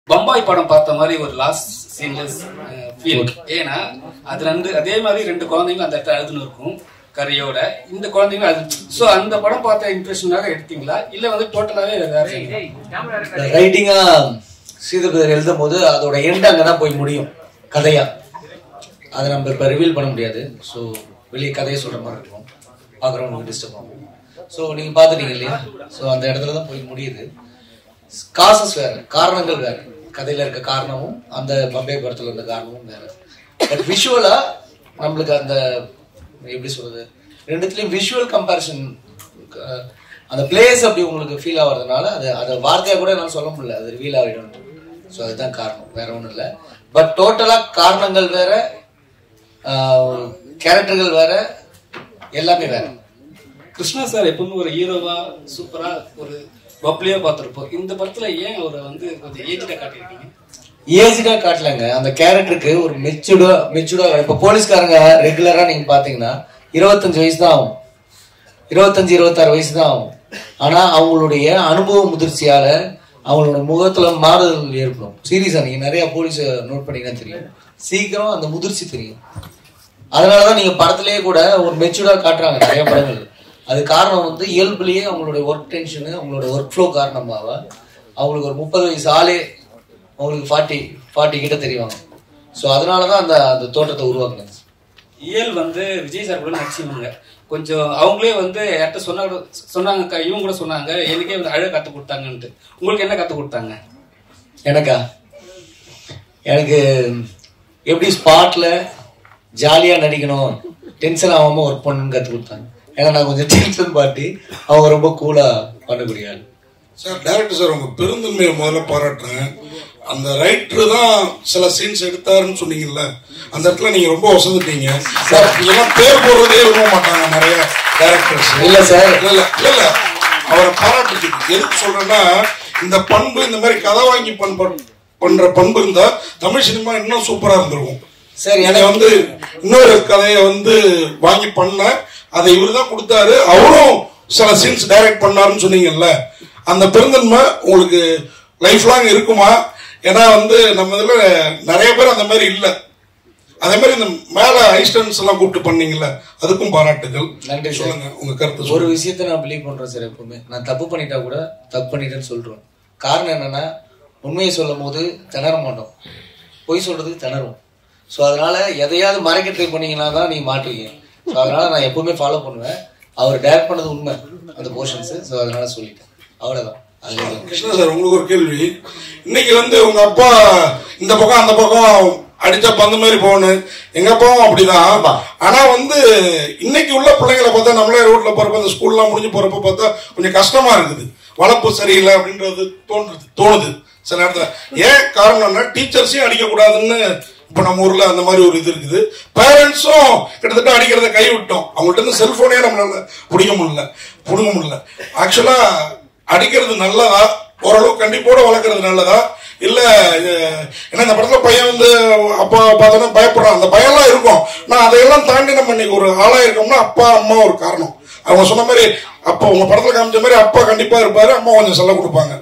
பம்பாய் படம் பார்த்த மாதிரி ஒரு லாஸ்ட் சீன்லெஸ் ஃபீல். ஏன்னா அது அதே மாதிரி 2 குழந்தைங்களும் அந்த இடத்துல அழுதுன்னு இருக்கும் கரையோட. இந்த குழந்தைங்களும் அது. ஸோ அந்த படம் பார்த்த இம்ப்ரெஷனாக எடுத்தீங்களா இல்ல வந்து டோட்டலாவே வேற? ரைட்டிங்கா ஸ்ரீதர் எழுதும் போது அதோட எண்ட் அங்கதான் போய் முடியும் கதையா. அதை நம்ம இப்ப ரிவீல் பண்ண முடியாது. ஸோ வெளியே கதையை சொல்ற மாதிரி இருக்கும், பாக்குறவங்களுக்கு டிஸ்டர்ப் ஆகும். ஸோ நீங்க பாத்துட்டீங்க இல்லையா? ஸோ அந்த இடத்துல தான் போய் முடியுது. காசஸ் வேற, காரணங்கள் வேற. கதையில இருக்க காரணமும் அந்த பம்பே படத்துல இருந்த காரணமும் வேற. பட் விஷுவலா நம்மளுக்கு அந்த எப்படி சொல்றது, ரெண்டுத்துலயும் விஷுவல் கம்பேரிசன், அந்த பிளேஸ் அப்படி உங்களுக்கு ஃபீல் ஆகுறதுனால அது வார்த்தையா கூட என்னால சொல்ல முடியல, அது ரிவீல் ஆகிடும். ஸோ அதுதான் காரணம், வேற ஒன்றும் இல்லை. பட் டோட்டலா காரணங்கள் வேற, கேரக்டர்கள் வேற, எல்லாமே வேற. கிருஷ்ணா சார் எப்பவுமே ஒரு ஹீரோவா சூப்பரா ஒரு பப்ளியா பார்த்திருப்போம். இந்த படத்துல ஏன் அவரை வந்து கொஞ்சம் ஏஜ்டா காட்டியிருக்கீங்க? ஏஜ்டா காட்டலங்க, அந்த கேரக்டருக்கு ஒரு மெச்சூர்டா. இப்ப போலீஸ்காரங்க ரெகுலரா நீங்க பாத்தீங்கன்னா 25 வயசு தான் ஆகும், 25-26 வயசு தான் ஆகும். ஆனா அவங்களுடைய அனுபவ முதிர்ச்சியால அவங்களோட முகத்துல மாறுதல் ஏற்படும். சீரியஸா நீங்க நிறைய போலீஸ் நோட் பண்ணீங்கன்னா தெரியும், சீக்கிரம் அந்த முதிர்ச்சி தெரியும். அதனாலதான் நீங்க படத்திலேயே கூட ஒரு மெச்சூர்டா காட்டுறாங்க நிறைய படங்கள். அது காரணம் வந்து இயல்புலயே அவங்களுடைய ஒர்க் டென்ஷனு, அவங்களோட ஒர்க் ஃப்ளோ காரணமாக அவங்களுக்கு ஒரு 30 வயசு ஆளே அவங்களுக்கு 40 கிட்ட தெரிவாங்க. ஸோ அதனாலதான் அந்த தோற்றத்தை உருவாக்குனாங்க. இயல் வந்து விஜய் சார் கூட நடிச்சுவாங்க. கொஞ்சம் அவங்களே வந்து யார்கிட்ட சொன்னாங்க, இவங்க கூட சொன்னாங்க எனக்கே வந்து அழகு கற்றுக் கொடுத்தாங்கன்ட்டு. உங்களுக்கு என்ன கற்றுக் கொடுத்தாங்க? எனக்கு எப்படி ஸ்பாட்ல ஜாலியா நடிக்கணும், டென்ஷன் ஆகாம ஒர்க் பண்ணணும்னு கற்றுக் கொடுத்தாங்க. ஏன்னா நான் கொஞ்சம் டென்ஷன் பார்ட்டி, அவங்க ரொம்ப கூலா பண்ணக்கூடிய ஆள். சார் டைரக்டர் சார் உங்க பெருந்தன்மையை முதல்ல பாராட்டுறேன். அந்த ரைட்டர் தான் சில சீன்ஸ் எடுத்தாருன்னு சொன்னீங்கல்ல, அந்த இடத்துல நீங்க ரொம்ப வசந்துட்டீங்க. இதெல்லாம் பேர் போடுறதே விரும்ப மாட்டாங்க நிறைய டைரக்டர்ஸ். இல்ல சார், இல்ல அவரை பாராட்டு எதுக்கு சொல்றேன்னா, இந்த பண்பு, இந்த மாதிரி கதை வாங்கி பண்ற பண்பு இருந்தா தமிழ் சினிமா இன்னும் சூப்பரா இருந்திருக்கும். சரி, எனக்கு வந்து இன்னொரு கதையை வந்து வாங்கி பண்ண, அதை இவரு தான் கொடுத்தாரு, அவரும் சில சீன்ஸ் டைரக்ட் பண்ணாருன்னு சொன்னீங்கல்ல, அந்த பெருந்தன்மை உங்களுக்கு லைஃப் லாங் இருக்குமா? ஏன்னா வந்து நம்ம இதுல நிறைய பேர் அந்த மாதிரி இல்ல. அதே மாதிரி இந்த மேல ஐஸ்டன்ஸ் எல்லாம் கூப்பிட்டு பண்ணீங்கல்ல, அதுக்கும் பாராட்டுகள். நன்றி. சொல்லுங்க உங்க கருத்து. ஒரு விஷயத்த நான் பிலீவ் பண்றேன் சார், எப்பவுமே நான் தப்பு பண்ணிட்டா கூட தப்பு பண்ணிட்டேன்னு சொல்றேன். காரணம் என்னன்னா, உண்மையை சொல்லும் போது திணற மாட்டோம், பொய் சொல்றதுக்கு திணறும். ஸோ அதனால எதையாவது மறைக்க ட்ரை பண்ணீங்கன்னா தான் நீங்க மாட்டுவீங்க. ஸோ அதனால நான் எப்பவுமே ஃபாலோ பண்ணுவேன். அவர் டைரக்ட் பண்ணது உண்மை அந்த போர்ஷன்ஸ். ஸோ அதனால சொல்லிட்டேன், அவ்வளவுதான். கிருஷ்ணா சார் உங்களுக்கு ஒரு கேள்வி. இன்னைக்கு வந்து உங்க அப்பா இந்த பக்கம் அந்த பக்கம் அடிச்சா பந்து மாதிரி போகணும், எங்க அப்பாவும் அப்படிதான். ஆனா வந்து இன்னைக்கு உள்ள பிள்ளைங்களை பார்த்தா, நம்மளே ரோட்ல போறப்ப அந்த ஸ்கூல்லாம் முடிஞ்சு போறப்ப பார்த்தா கொஞ்சம் கஷ்டமா இருக்குது. வளர்ப்பு சரியில்லை அப்படின்றது தோணுது சில இடத்துல. ஏன் காரணம்னா, டீச்சர்ஸையும் அடிக்க கூடாதுன்னு இப்ப நம்ம ஊர்ல அந்த மாதிரி ஒரு இது இருக்குது. பேரண்ட்ஸும் கிட்டத்தட்ட அடிக்கிறத கை விட்டோம். அவங்கள்ட்ட இருந்து செல்போனே நம்மளால புடுங்க முடியல. ஆக்சுவலா அடிக்கிறது நல்லதா, ஓரளவு கண்டிப்போட வளர்க்கறது நல்லதா, இல்ல ஏன்னா இந்த படத்துல பையன் வந்து அப்பா பார்த்தோன்னா பயப்படுறான், அந்த பயம்லாம் இருக்கும். நான் அதையெல்லாம் தாண்டி நம்ம இன்னைக்கு ஒரு ஆளா இருக்கோம்னா அப்பா அம்மா ஒரு காரணம். அவங்க சொன்ன மாதிரி அப்பா உங்க படத்துல காமிச்ச மாதிரி அப்பா கண்டிப்பா இருப்பாரு, அம்மா கொஞ்சம் செல்ல கொடுப்பாங்க.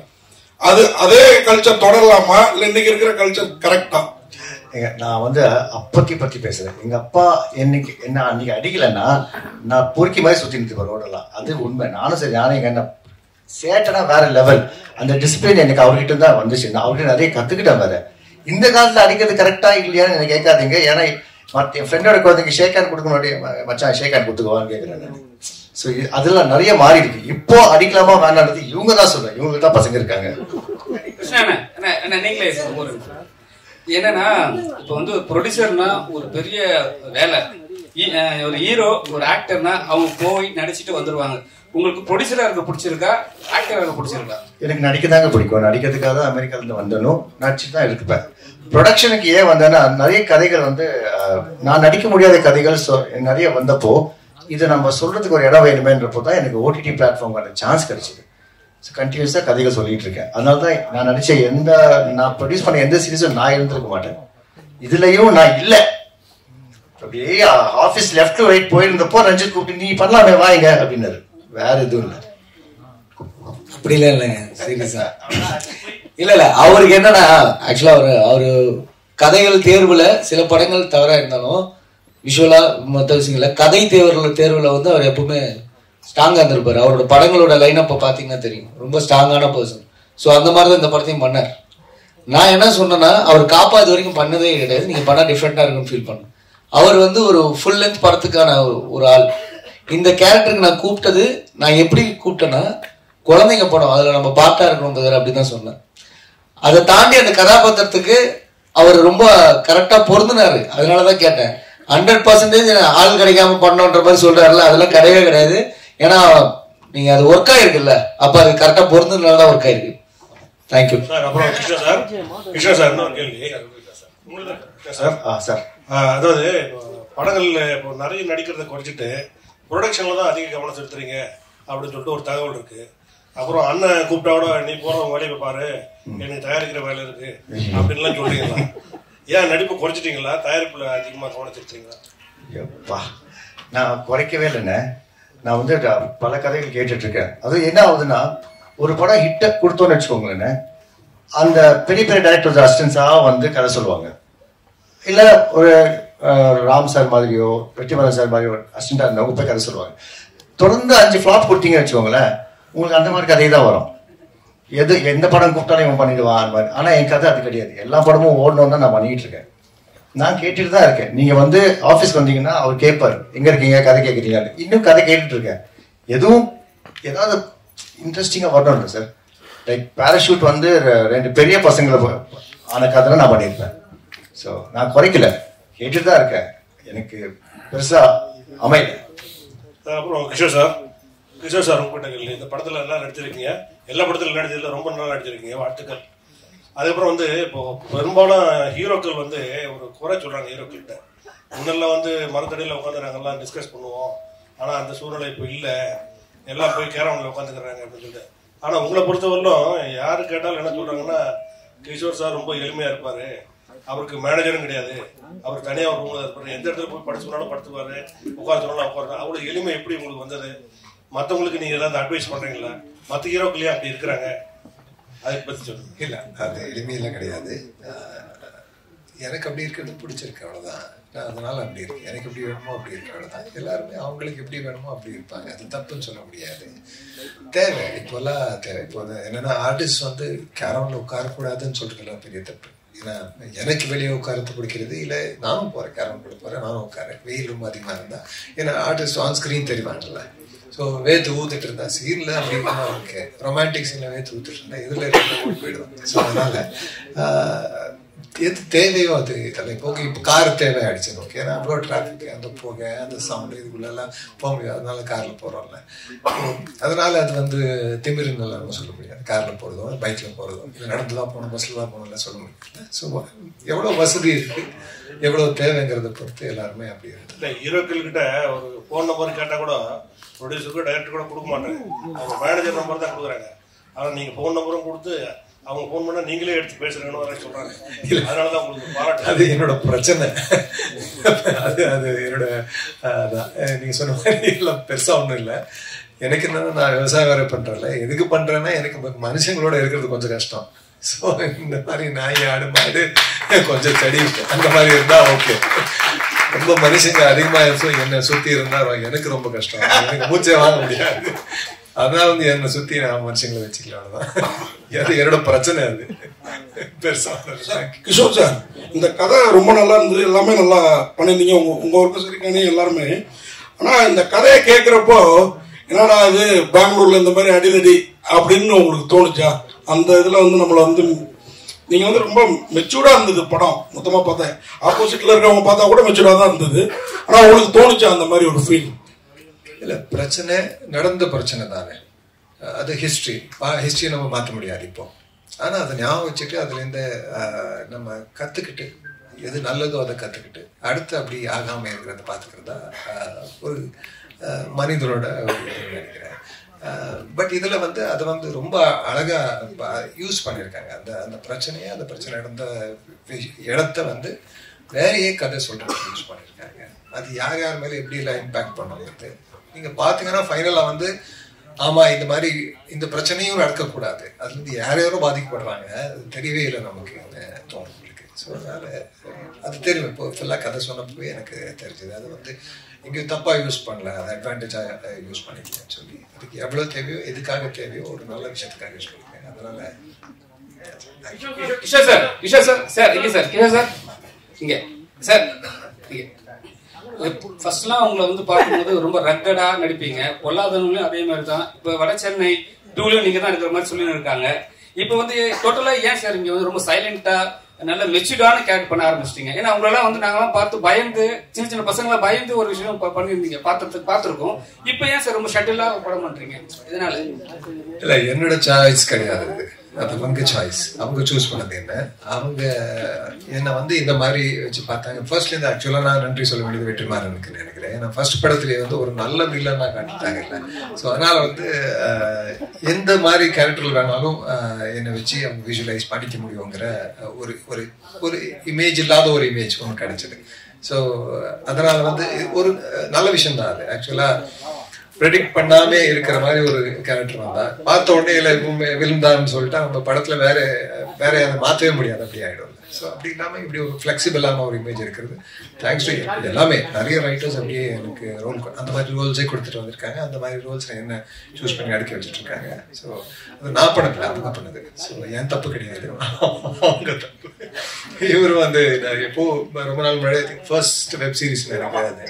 அதே கல்ச்சர் தொடரலாமா, இல்ல இன்னைக்கு இருக்கிற கல்ச்சர் கரெக்டா? நான் வந்து அப்பத்தி பத்தி பேசுறேன். எங்க அப்பா என்ன அன்னைக்கு அடிக்கலன்னா நான் பொறுக்கி மாதிரி சுத்தி நிறுத்தி ரோடெல்லாம். அது உண்மை. நானும் சரி, நானும் எங்க என்ன சேட்டனா வேற லெவல். அந்த டிசிப்ளின் எனக்கு அவர்கிட்ட தான் வந்துச்சு. நான் அவர்கிட்ட நிறைய கத்துக்கிட்டேன். வேற இந்த காலத்துல அடிக்கிறது கரெக்டா இல்லையான்னு எனக்கு கேட்காதீங்க. ஏன்னா என் ஃப்ரெண்டோட குழந்தைங்க ஷேக் ஹேண்ட் கொடுக்க முடியும், மச்சான் ஷேக் ஹேண்ட் கொடுத்துக்குவான்னு கேட்கிறேன். ஸோ அதெல்லாம் நிறைய மாறி இருக்கு. இப்போ அடிக்கலாமா வேண்டாம் இவங்க தான் சொல்றேன், இவங்களுக்கு தான் பசங்க இருக்காங்க. என்னன்னா இப்ப வந்து ஒரு ப்ரொடியூசர்னா ஒரு பெரிய வேலை. ஒரு ஹீரோ ஒரு ஆக்டர்னா அவங்க போய் நடிச்சுட்டு வந்துருவாங்க. உங்களுக்கு ப்ரொடியூசரா இருக்க பிடிச்சிருக்கா, ஆக்டரா இருக்க பிடிச்சிருக்கா? எனக்கு நடிக்க தாங்க பிடிக்கும். நடிக்கிறதுக்காக தான் அமெரிக்கால இருந்து வந்தனும், நடிச்சுட்டு தான் இருப்பேன். ப்ரொடக்ஷனுக்கு ஏன் வந்தேன்னா, நிறைய கதைகள் வந்து நான் நடிக்க முடியாத கதைகள் நிறைய வந்தப்போ, இதை நம்ம சொல்றதுக்கு ஒரு இடம் வேணுமேன்றப்போ தான் எனக்கு ஓடிடி பிளாட்ஃபார்ம்கான சான்ஸ் கிடைச்சிது. கண்டினியூஸா கதைகள் சொல்லிட்டு இருக்கேன். அதனாலதான் நான் நடிச்ச நான் ப்ரொடியூஸ் பண்ண எந்த சீரீஸும் நான் இருந்திருக்க மாட்டேன். இதுலயும் நான் இல்ல. அப்படியே ஆபீஸ் லெஃப்ட் ரைட் போயிருந்தப்போ ரஞ்சித் கூப்பிட்டு நீ பண்ணலாமே வாங்க அப்படின்னாரு. வேற எதுவும் இல்லை. அப்படிலாம் இல்லைங்க, சீரியஸா இல்ல அவருக்கு என்னன்னா ஆக்சுவலா அவரு கதைகள் தேர்வுல சில படங்கள் தவறா இருந்தாலும் விஷுவலா மற்ற விஷயங்கள கதை தேர்வுல வந்து அவர் எப்பவுமே ஸ்ட்ராங்கா இருந்திருப்பாரு. அவரோட படங்களோட லைன் அப்ப பாத்தீங்கன்னா தெரியும், ரொம்ப ஸ்ட்ராங்கான பர்சன். ஸோ அந்த மாதிரிதான் இந்த படத்தையும் பண்ணார். நான் என்ன சொன்னேன்னா அவர் காப்பாது வரைக்கும் பண்ணதே கிடையாது, நீங்க பண்ணா டிஃப்ரெண்டா இருக்குன்னு ஃபீல் பண்ணேன். அவர் வந்து ஒரு ஃபுல் லென்த் படத்துக்கான ஒரு ஆள். இந்த கேரக்டருக்கு நான் கூப்பிட்டது, நான் எப்படி கூப்பிட்டேன்னா குழந்தைங்க படம், அதுல நம்ம பாட்டா இருக்கணும் அப்படின்னு தான் சொன்னேன். அதை தாண்டி அந்த கதாபாத்திரத்துக்கு அவர் ரொம்ப கரெக்டா பொருந்தினாரு. அதனாலதான் கேட்டேன். 100% ஆள் கிடைக்காம பண்ணோன்ற மாதிரி சொல்றாருல, அதெல்லாம் கிடையவே கிடையாது. ஏன்னா நீங்க அது ஒர்க் ஆயிருக்குல்ல, அப்ப அது கரெக்டா பொருந்ததுனாலதான் ஒர்க் ஆயிருக்கு. Thank you sir. அப்புறம் கிருஷ்ணா சார் இன்னொரு கேள்வி சார். அதாவது படங்கள்ல இப்போ நிறைய நடிக்கிறத குறைச்சிட்டு ப்ரொடக்ஷன்ல தான் அதிக கவனம் செலுத்துறீங்க அப்படின்னு சொல்லிட்டு ஒரு தகவல் இருக்கு. அப்புறம் அண்ணன் கூப்பிட்டாவோட நீ போற வேலையை பாரு, எனக்கு தயாரிக்கிற வேலை இருக்கு அப்படின்லாம் சொல்றீங்களா? ஏன் நடிப்பு குறைச்சிட்டீங்களா? தயாரிப்புல அதிகமா கவனம் செலுத்துறீங்களா? எப்பா, நான் குறைக்கவே இல்லைண்ணே. நான் வந்து பல கதைகள் கேட்டுட்டு இருக்கேன். அது என்ன ஆகுதுன்னா, ஒரு படம் ஹிட்ட கொடுத்தோன்னு வச்சுக்கோங்களேன், அந்த பெரிய பெரிய டைரக்டர் அசிஸ்டன்ஸா வந்து கதை சொல்லுவாங்க. இல்ல ஒரு ராம் சார் மாதிரியோ வெற்றிமாறன் சார் மாதிரியோ அசிஸ்டண்டா இருந்தவங்க போய் கதை சொல்லுவாங்க. தொடர்ந்து 5 ஃபிளாப் கொடுத்தீங்கன்னு வச்சுக்கோங்களேன், உங்களுக்கு அந்த மாதிரி கதை தான் வரும். எந்த படம் கூப்பிட்டாலும் இவன் பண்ணிடுவான் அந்த மாதிரி. ஆனா என் கதை அது கிடையாது. எல்லா படமும் ஓடணும் தான் நான் பண்ணிட்டு இருக்கேன். நான் கேட்டுட்டு தான் இருக்கேன். நீங்க வந்து ஆஃபீஸ்க்கு வந்தீங்கன்னா அவர் கேட்பாரு, எங்க இருக்கீங்க, கதை கேட்குறீங்க. இன்னும் கதை கேட்டுட்டு இருக்கேன். ஏதாவது இன்ட்ரெஸ்டிங்கா வரணும் சார். லைக் பேராஷூட் வந்து 2 பெரிய பசங்களை ஆன கதை நான் பண்ணியிருப்பேன். ஸோ நான் குறைக்கல, கேட்டுட்டு தான் இருக்கேன். எனக்கு பெருசா அமையல. அப்புறம் கிஷோர் சார் உங்ககிட்ட கேள்வி. இந்த படத்துல எல்லாம் நடிச்சிருக்கீங்க, எல்லா படத்துல நடிச்சதுல ரொம்ப நல்லா நடிச்சிருக்கீங்க, வாழ்த்துக்கள். அதுக்கப்புறம் வந்து இப்போ பெரும்பாலும் ஹீரோக்கள் வந்து ஒரு குறை சொல்றாங்க ஹீரோக்கிட்ட. முன்னெல்லாம் வந்து மரத்தடியில் உட்காந்து நாங்கெல்லாம் டிஸ்கஸ் பண்ணுவோம், ஆனா அந்த சூழ்நிலை இப்போ இல்லை, எல்லாம் போய் கேரவன்ல உட்காந்துக்கிறாங்க அப்படின்னு சொல்லிட்டு. ஆனா உங்களை பொறுத்தவரையிலும் யாரு கேட்டாலும் என்ன சொல்றாங்கன்னா, கிஷோர் சார் ரொம்ப எளிமையா இருப்பாரு, அவருக்கு மேனேஜரும் கிடையாது, அவர் தனியா ஒரு ரூம்ல இருப்பாரு, எந்த இடத்துல போய் படுத்து சொன்னாலும் படுத்துவாரு, உட்கார சொன்னாலும் உட்காரு. அவ்வளவு எளிமை எப்படி உங்களுக்கு வந்தது? மற்றவங்களுக்கு நீங்க ஏதாவது அட்வைஸ் பண்றீங்களா? மற்ற ஹீரோக்களையும் அப்படி இருக்கிறாங்க, அதை பத்தி சொல்லுங்க. இல்ல, அது எளிமையெல்லாம் கிடையாது. எனக்கு அப்படி இருக்கிறது பிடிச்சிருக்கு, அவ்வளவுதான். நான் அதனால அப்படி இருக்கு. எனக்கு எப்படி வேணுமோ அப்படி இருக்கு, அவ்வளவுதான். எல்லாருமே அவங்களுக்கு எப்படி வேணுமோ அப்படி இருப்பாங்க. அது தப்புன்னு சொல்ல முடியாது. தேவை இப்போல்லாம் தேவை. இப்போ என்னன்னா ஆர்டிஸ்ட் வந்து கேரவன்ல உட்காரக்கூடாதுன்னு சொல்றதுலாம் பெரிய தப்பு. ஏன்னா எனக்கு வெளியே உட்காரத்து பிடிக்கிறது இல்லை, நானும் போறேன் கேரவன் கூட போறேன், நானும் உட்காரேன். வெயில் ரொம்ப அதிகமா இருந்தா, ஏன்னா ஆர்டிஸ்ட் ஆன் ஸ்கிரீன் தெரிவாங்கல்ல. ஸோ வேத்து ஊத்துட்டு இருந்தா சீன்ல அப்படி இருந்தா ஓகே, ரொமான்டிக் சீன்ல வேத்து ஊத்துட்டு இருந்தா இதுல ஓடி போயிடுவாங்க. ஸோ அதனால எது தேவையோ அது இதெல்லாம். இப்போ கார் தேவை ஆயிடுச்சு. ஓகே, ஏன்னா அவ்வளோ டிராஃபிக், அந்த புகை, அந்த சவுண்டு, இதுக்குள்ளெல்லாம் போக முடியாது. அதனால கார்ல போறோம்ல. அதனால அது வந்து திமிருன்னு நம்ம சொல்ல முடியாது. கார்ல போறதோ பைக்ல போறதோ இல்லை நடந்துதான் போகணும் பஸ்ல தான் போகணும்ல சொல்ல முடியாது. ஸோ எவ்வளோ வசதி இருக்கு, எவ்வளவு தேவைங்கிறத பொறுத்து எல்லாருமே அப்படி இருக்கு. இல்லை, ஹீரோக்கள் கிட்ட ஒரு ஃபோன் நம்பர் கேட்டா கூட ப்ரொடியூசருக்கு டைரக்டர் கூட கொடுக்க மாட்டாங்க, அவங்க மேனேஜர் நம்பர் தான் கொடுக்குறாங்க. ஆனால் நீங்கள் ஃபோன் நம்பரும் கொடுத்து அவங்க ஃபோன் பண்ணால் நீங்களே எடுத்து பேசுறீங்கன்னு சொல்றாங்க. அதனாலதான் உங்களுக்கு பாராட்டு. அது என்னோட பிரச்சனை. அது என்னோட நீங்க சொன்ன மாதிரி எல்லாம் பெருசா ஒன்றும் இல்லை. எனக்கு என்னன்னா, நான் விவசாயம் வேற பண்றேன்ல, எதுக்கு பண்றேன்னா எனக்கு மனுஷங்களோட இருக்கிறது கொஞ்சம் கஷ்டம். ஸோ இந்த மாதிரி நாய் ஆடு மாடு கொஞ்சம் செடி அந்த மாதிரி இருந்தா ஓகே. ரொம்ப மனுஷங்க அதிகமா என்னை சுத்தி இருந்தா எனக்கு ரொம்ப கஷ்டம், எனக்கு மூச்சே வாங்க முடியாது. அதனால வந்து என்னை சுத்தி நான் மனுஷங்களை வச்சுக்கலாம், அவ்வளவுதான். என்னோட பிரச்சனை அது பெருசா. கிஷோர் சார், இந்த கதை ரொம்ப நல்லா இருந்தது, எல்லாமே நல்லா பண்ணிருந்தீங்க, உங்க ஒர்க்கும் சரிக்கானே எல்லாருமே. ஆனா இந்த கதையை கேட்கிறப்போ என்னடா இது பெங்களூர்ல இந்த மாதிரி அடிதடி அப்படின்னு உங்களுக்கு தோணுச்சா? அந்த இதுல வந்து நம்மள வந்து நீங்க வந்து ரொம்ப மெச்சூர்டா இருந்தது படம் மொத்தமா பார்த்தேன். ஆப்போசிட்ல இருக்கவங்க பார்த்தா கூட மெச்சூர்டா தான் இருந்தது. ஆனா உங்களுக்கு தோணுச்சா அந்த மாதிரி ஒரு ஃபீல்? இல்ல, பிரச்சனை நடந்த பிரச்சனை தானே, அது ஹிஸ்டரி நம்ம மாற்ற முடியாது இப்போ. ஆனா அதை ஞாபகம் வச்சுட்டு அதுல இருந்து நம்ம கத்துக்கிட்டு எது நல்லதோ அதை கத்துக்கிட்டு அடுத்து அப்படி ஆகாம இருக்கிறத பாத்துக்கிறதா ஒரு மனிதனோட நினைக்கிறேன். பட் இதுல வந்து அதை வந்து ரொம்ப அழகா யூஸ் பண்ணிருக்காங்க. அந்த பிரச்சனையை, அந்த பிரச்சனை நடந்த இடத்த வந்து வேறையே கதை சொல்றதுக்கு யூஸ் பண்ணிருக்காங்க. அது யார் மேல எப்படி எல்லாம் இம்பாக்ட் பண்ணுறது நீங்க பாத்தீங்கன்னா ஃபைனலா வந்து ஆமா இந்த மாதிரி இந்த பிரச்சனையும் நடக்கக்கூடாது, அதுல இருந்து யாரும் பாதிக்கப்படுறாங்க, அது தெரியவே இல்லை நமக்கு தோணும். ஸோ அதனால அது தெரியும். இப்போ ஃபுல்லாக கதை சொன்னப்போ எனக்கு தெரிஞ்சது அது வந்து எங்கேயும் தப்பாக யூஸ் பண்ணல, அதை அட்வான்டேஜாக யூஸ் பண்ணிக்கிறேன்னு சொல்லி அதுக்கு எவ்வளோ தேவையோ எதுக்காக தேவையோ ஒரு நல்ல விஷயத்துக்காக யூஸ் பண்ணிக்கிறேன். அதனால Kishore sir, Kishore sir, sir இங்கே சார், கிஷோர் சார் இங்கே சார், இங்கே ஃபர்ஸ்ட்லாம் உங்களை வந்து பார்க்கும்போது ரொம்ப ரக்கடா நடிப்பீங்க, பொல்லாதவங்களும் அதே மாதிரி தான். இப்போ வட சென்னை டூலையும் நீங்க தான் இருக்கிற மாதிரி சொல்லி இருக்காங்க. இப்போ வந்து டோட்டலா ஏன் சார் இங்க வந்து ரொம்ப சைலண்டா நல்ல மெச்சூர்டான கேரக்டர் பண்ண ஆரம்பிச்சிட்டீங்க? ஏன்னா உங்களெல்லாம் வந்து நாங்கெல்லாம் பார்த்து பயந்து சின்ன சின்ன பசங்களாம் பயந்து ஒரு விஷயம் பண்ணியிருந்தீங்க, பார்த்துருக்கோம். இப்போ ஏன் சார் ரொம்ப ஷட்டிலா படம் பண்றீங்க? இதனால இல்ல என்னோட சாய்ஸ் கிடையாது, அது அவங்க சாய்ஸ். அவங்க சூஸ் பண்ணது என்ன, அவங்க என்ன வந்து இந்த மாதிரி வச்சு பார்த்தாங்க. ஃபர்ஸ்ட்ல இருந்து ஆக்சுவலா நான் நன்றி சொல்ல வேண்டியது வெற்றிமாறனுக்கு நினைக்கிறேன். ஏன்னா ஃபர்ஸ்ட் படத்துலயே வந்து ஒரு நல்ல வில்லனா காட்டிட்டாங்க இல்லை. ஸோ அதனால வந்து எந்த மாதிரி கேரக்டர் வேணாலும் என்னை வச்சு அவங்க விஷுவலைஸ் பண்ணிக்க முடியுங்கிற ஒரு ஒரு ஒரு இமேஜ் இல்லாத ஒரு இமேஜ் ஒன்று கிடைச்சது. ஸோ அதனால வந்து ஒரு நல்ல விஷயம் தான் அது. ஆக்சுவலா ப்ரெடிக்ட் பண்ணாமே இருக்கிற மாதிரி ஒரு கேரக்டர் வந்தா பார்த்த உடனே இல்லை விழுந்தான்னு சொல்லிட்டு நம்ம படத்துல வேற அதை மாற்றவே முடியாது, அப்படி ஆயிடும். ஸோ அப்படி இல்லாமல் இப்படி ஒரு ஃபிளெக்சிபிளான ஒரு இமேஜ் இருக்கிறது தேங்க்ஸ் டு எல்லாமே. நிறைய ரைட்டர்ஸ் அப்படியே எனக்கு ரோல் அந்த மாதிரி ரோல்ஸே கொடுத்துட்டு வந்திருக்காங்க. அந்த மாதிரி ரோல்ஸ் என்ன சூஸ் பண்ணி அடுக்கி வச்சுட்டு இருக்காங்க. ஸோ அது நான் பண்ணல, அவங்க பண்ணது. ஸோ என் தப்பு கிடையாது, அவங்க தப்பு. இவரு வந்து எப்போ ரொம்ப நாள் முன்னாடி ஃபர்ஸ்ட் வெப் சீரிஸ் நினைக்கிறாரு.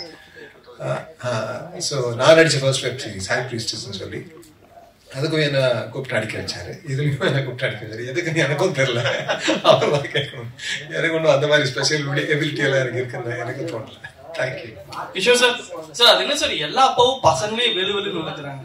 ஸோ நான் நடிச்ச ஃபர்ஸ்ட் வெப் சீரிஸ் ஹை ப்ரீஸ்டஸ்ன்னு சொல்லி அதுக்கும் என்ன கூப்பிட்டு அடிக்க வச்சாரு, இதுலையும் என்ன கூப்பிட்டு அடிக்க வச்சாரு. எதுக்குன்னு எனக்கும் தெரியல, அவர் தான் கேட்கணும். எனக்கு ஒன்றும் அந்த மாதிரி ஸ்பெஷல் எபிலிட்டி எல்லாம் எனக்கு இருக்குன்னு எனக்கு தோணல. தேங்க்யூ. கிஷோர் சார், சார் அது என்ன சார் எல்லா அப்பாவும் பசங்களே வெளுவெளு நினைக்கிறாங்க,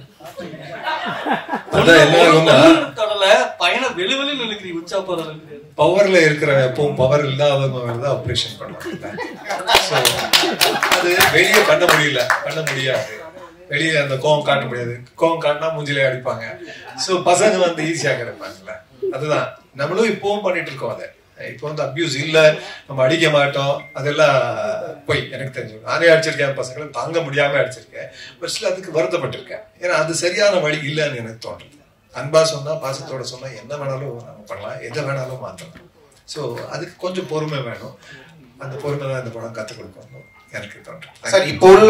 பையனை வெளுவெளு நினைக்கிறீங்க உச்சாப்பா பவர்ல இருக்கிற எப்பவும் பவர் இல்லாதவங்க தான் ஆப்ரேஷன் பண்ணுவாங்க. அது வெளியே பண்ண முடியாது, வெளியே அந்த கோவம் காட்ட முடியாது. கோவம் காட்டினா மூஞ்சிலே அடிப்பாங்க. ஸோ பசங்க வந்து ஈஸியா கிடைப்பாங்கல்ல, அதுதான் நம்மளும் இப்பவும் பண்ணிட்டு இருக்கோம். அதை இப்போ வந்து அபியூஸ் இல்ல, நம்ம அடிக்க மாட்டோம், அதெல்லாம் போய் எனக்கு தெரிஞ்சு நானே அடிச்சிருக்கேன், பசங்களை தாங்க முடியாம அடிச்சிருக்கேன். பட் ஸ்டில் அதுக்கு வருத்தப்பட்டிருக்கேன். ஏன்னா அது சரியான வழி இல்லைன்னு எனக்கு தோன்றுது. அன்பா சொன்னா பாசத்தோட சொன்னா என்ன வேணாலும் நம்ம பண்ணலாம், எதை வேணாலும் மாற்றலாம். ஸோ அதுக்கு கொஞ்சம் பொறுமை வேணும். அந்த பொறுமை தான் இந்த படம் கற்றுக் கொடுக்கணும் எனக்கு தோன்றும். சார் இப்போ உள்ள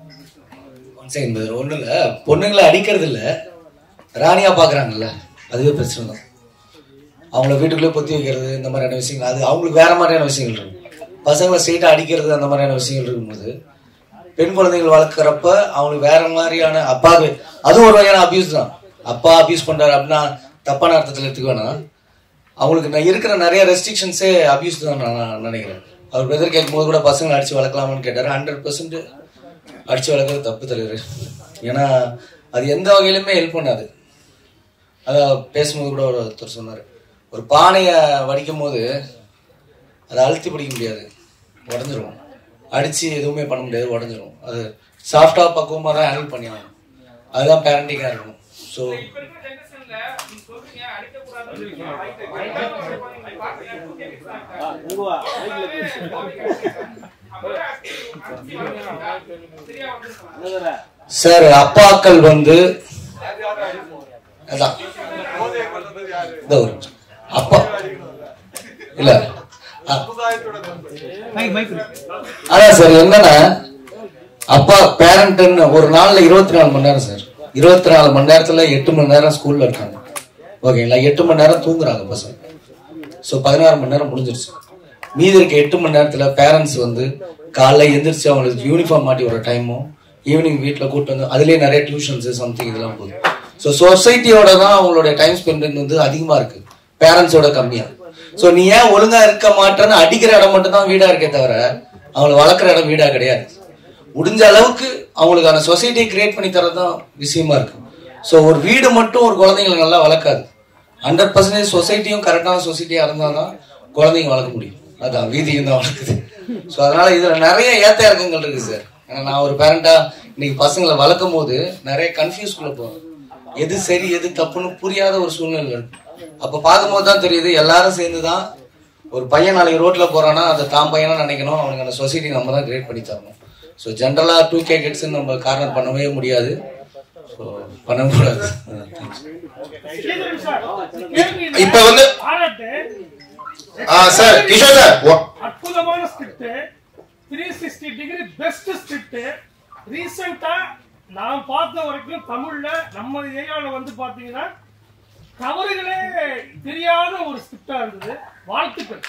ஒண்ணு இல்ல, பொண்ணுங்களை அடிக்கிறது இல்ல, ராணியா பாக்குறாங்கல்ல, அதுவே பிரச்சனை தான். அவங்கள வீட்டுக்குள்ளே பொத்தி வைக்கிறது இந்த மாதிரியான விஷயங்கள், அது அவங்களுக்கு வேற மாதிரியான விஷயங்கள் இருக்கும். பசங்களை ஸ்ட்ரெயிட்டா அடிக்கிறது அந்த மாதிரியான விஷயங்கள் இருக்கும்போது பெண் குழந்தைகள் வளர்க்குறப்ப அவங்களுக்கு வேற மாதிரியான அப்பாவுக்கு அதுவும் ஒரு வகையான அபியூஸ் தான். அப்பா அபியூஸ் பண்றாரு அப்படின்னா தப்பான அர்த்தத்தில் எடுத்துக்க வேணாம். அவங்களுக்கு இருக்கிற நிறைய ரெஸ்ட்ரிக்ஷன்ஸே அபியூஸ் தான் நான் நினைக்கிறேன். அவர் பிரதர் கேட்கும் போது கூட பசங்களை அடிச்சு வளர்க்கலாமான்னு கேட்டாரு. 100% அடிச்சு வளர்க்கறது தப்பு தலைவர். ஏன்னா அது எந்த வகையிலுமே ஹெல்ப் பண்ணாது. அதான் பேசும்போது கூட ஒருத்தர் சொன்னார், ஒரு பானையை வடிக்கும் போது அதை அழுத்தி பிடிக்க முடியாது, உடஞ்சிரும். அடிச்சு எதுவுமே பண்ண முடியாது, உடஞ்சிரும். அது சாஃப்டா பக்குவமாக தான் ஹேண்டில் பண்ணிடணும். அதுதான் பேரண்டிங்காக இருக்கணும். ஸோ சார் அப்பாக்கள் வந்து அதான் அப்பா இல்ல அதான் சார் என்னன்னா அப்பா பேரண்ட்னு ஒரு நாள்ல 24 மணி நேரம் சார். 24 மணி நேரத்துல 8 மணி நேரம் ஸ்கூல்ல இருக்காங்க, ஓகேங்களா? 8 மணி நேரம் தூங்குறாங்க பசங்க. ஸோ 16 மணி நேரம் முடிஞ்சிருச்சு. மீதி இருக்க 8 மணி நேரத்துல பேரண்ட்ஸ் வந்து காலைல எந்திரிச்சு அவங்களுக்கு யூனிஃபார்ம் மாட்டி வர டைமும் ஈவினிங் வீட்டில் கூப்பிட்டு வந்து அதுலேயே நிறைய டியூஷன்ஸ் சம்திங் இதெல்லாம் போகுது. ஸோ சொசைட்டியோட தான் அவங்களுடைய டைம் ஸ்பெண்ட் வந்து அதிகமா இருக்கு, பேரண்ட்ஸோட கம்மியா. ஸோ நீ ஏன் ஒழுங்கா இருக்க மாட்டேன்னு அடிக்கிற இடம் மட்டும் தான் வீடா இருக்கே தவிர அவங்களை வளர்க்குற இடம் வீடா கிடையாது. முடிஞ்ச அளவுக்கு அவங்களுக்கான சொசைட்டியை கிரியேட் பண்ணி தரதான் விஷயமா இருக்கு. ஸோ ஒரு வீடு மட்டும் ஒரு குழந்தைங்களை நல்லா வளர்க்காது. 100% சொசைட்டியும் கரெக்டான சொசைட்டியா இருந்தால்தான் குழந்தைங்க வளர்க்க முடியும். அதான் வீதியும் தான் வளர்க்குது. ஸோ அதனால இதுல நிறைய ஏத்த இறக்கங்கள் இருக்கு சார். ஏன்னா நான் ஒரு பேரண்டா இன்னைக்கு பசங்களை வளர்க்கும் போது நிறைய கன்ஃபியூஸ்குள்ள போவேன். எது சரி எது தப்புன்னு புரியாத ஒரு சூழ்நிலை இருக்கு. அப்ப பார்க்கும்போது தான் தெரியுது எல்லாரும் சேர்ந்துதான் ஒரு பையன் நாளைக்கு ரோட்ல போறான்னா அதை தான் பையனா நினைக்கணும். அவனுக்கு அந்த சொசைட்டி நம்ம தான் கிரியேட் பண்ணி தரணும். ஸோ ஜென்ரலா 2K கிட்ஸ் நம்ம கார்னர் பண்ணவே முடியாது. ஸோ பண்ணக்கூடாது. இப்ப வந்து சார் கிஷோர் சார் அற்புதமான ஸ்கிரிப்ட் 360 டிகிரி பெஸ்ட் ஸ்கிரிப்ட். ரீசெண்டா நான் பார்த்த வரைக்கும் தமிழ்ல நம்ம ஏரியாவில் வந்து பாத்தீங்கன்னா தவறுகளே தெரியாத ஒரு ஸ்கிரிப்டா இருந்தது. வாழ்த்துக்கள்.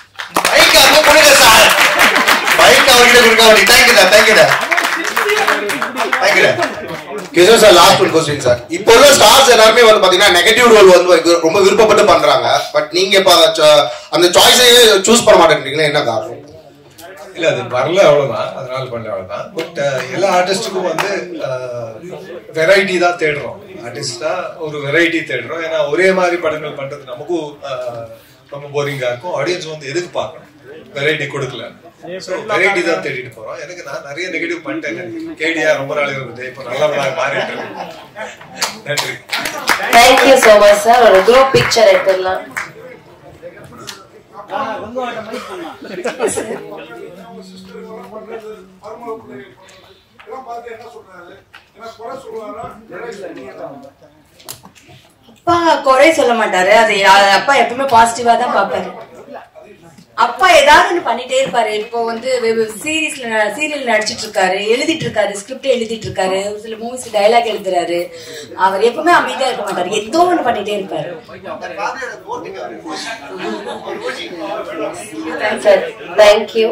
Kishore sir last one question sir. இப்போ உள்ள ஸ்டார்ஸ் எல்லாரும் வந்து பாத்தீங்கன்னா நெகட்டிவ் ரோல் வந்து ரொம்ப விருப்பப்பட்டு பண்றாங்க. பட் நீங்க அந்த சாய்ஸையே சூஸ் பண்ண மாட்டேன்றீங்களா, என்ன காரணம்? இல்ல அது வரல அவ்வளவுதான், அதனால பண்ண அவ்வளவுதான். பட் எல்லா ஆர்டிஸ்டுக்கும் வந்து வெரைட்டி தான் தேடுறோம். ஆர்டிஸ்டா ஒரு வெரைட்டி தேடுறோம். ஏன்னா ஒரே மாதிரி படங்கள் பண்றது நமக்கும் ரொம்ப போரிங்கா இருக்கும். ஆடியன்ஸ் வந்து எதுக்கு பார்க்கணும், வெரைட்டி கொடுக்கல. வெரைட்டி தான் தேடிட்டு போறோம். எனக்கு நான் நிறைய நெகட்டிவ் பண்ணிட்டேன். கேடியா ரொம்ப நாள் இருந்தது, இப்போ நல்லா மாறிட்டு இருக்கு. நன்றி. Thank you so much sir. ஒரு குரூப் பிக்சர் எடுத்துடலாம். அப்பா குறை சொல்ல மாட்டாரு. அது அப்பா எப்பவுமே பாசிட்டிவா தான் பாப்பாரு. அப்பா ஏதாவது ஒண்ணு பண்ணிட்டே இருப்பாரு. இப்போ வந்து சீரியல் நடிச்சிட்டு இருக்காரு, எழுதிட்டு இருக்காரு, ஸ்கிரிப்ட் எழுதிட்டு இருக்காரு, ஒரு சில மூவிஸ் டைலாக் எழுதுறாரு. அவர் எப்பவுமே அமைதியா இருக்க மாட்டாரு, ஏதோ ஒண்ணு பண்ணிட்டே இருப்பாரு. தேங்க்யூ.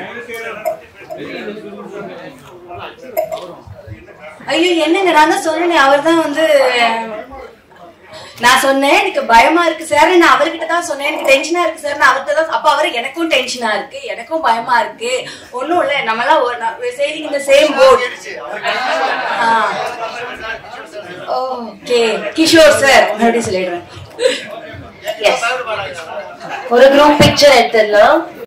ஐயோ என்னங்க, நான் தான் சொன்னேன். அவர் தான் வந்து நான் சொன்னேன் எனக்கு பயமா இருக்கு சார், நான் அவர்கிட்ட தான் சொன்னேன். எனக்கு டென்ஷனா இருக்கு சார், நான் அவர்கிட்ட தான். அப்ப அவரு எனக்கும் டென்ஷனா இருக்கு, எனக்கும் பயமா இருக்கு. ஒன்னும் இல்ல, நம்ம எல்லாம் சேவிங் இந்த சேம் போட். ஓகே கிஷோர் சார் மறுபடியும் சொல்லிடுறேன். ஒரு குரூப் பிக்சர் எடுத்துடலாம்.